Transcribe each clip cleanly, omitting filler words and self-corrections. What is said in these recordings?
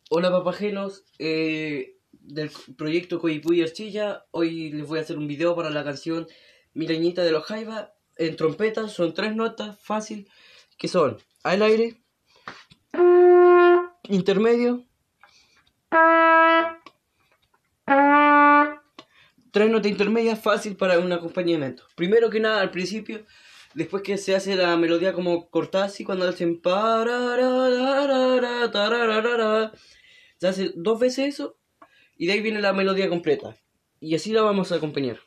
Hola papagenos, del proyecto Coyipulli Archilla. Hoy les voy a hacer un video para la canción Mirañita de los Jaivas. En trompeta son 3 notas, fácil, que son al aire, intermedio, 3 notas intermedias, fácil para un acompañamiento. Primero que nada, al principio, después que se hace la melodía como cortada así, cuando hacen parararara, tarararara, se hace 2 veces eso y de ahí viene la melodía completa. Y así la vamos a acompañar.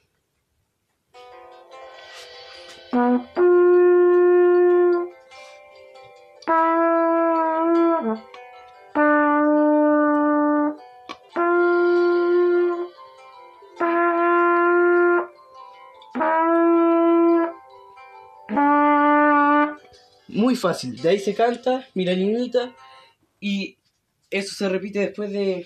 Muy fácil, de ahí se canta, mira niñita, y eso se repite después de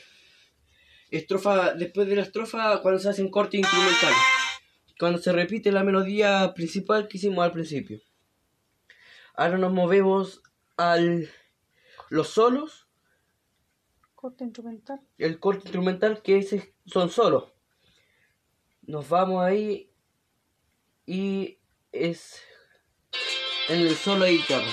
la estrofa cuando se hacen cortes instrumentales. Cuando se repite la melodía principal que hicimos al principio. Ahora nos movemos los solos. Corte instrumental. El corte instrumental que son solos. Nos vamos ahí y es en el solo de guitarra.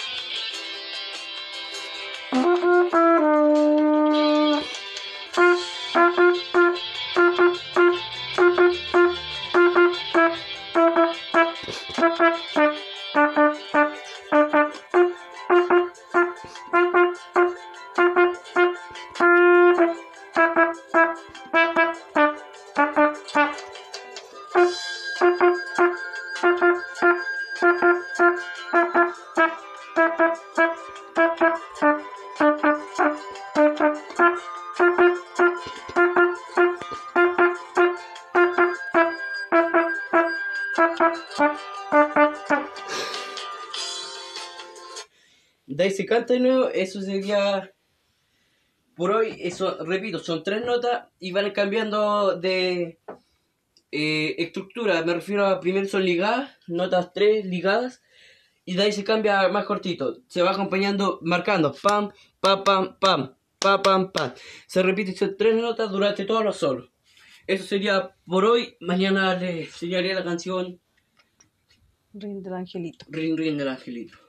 De ahí se canta de nuevo. Eso sería por hoy. Eso, repito, son 3 notas y van cambiando de estructura. Me refiero a primero son ligadas, notas 3 ligadas, y de ahí se cambia más cortito. Se va acompañando, marcando pam, pam, pam, pam, pam, pam, pam. Se repite 3 notas durante todos los solos. Eso sería por hoy. Mañana les enseñaré la canción Ring del Angelito. Ring Ring del Angelito.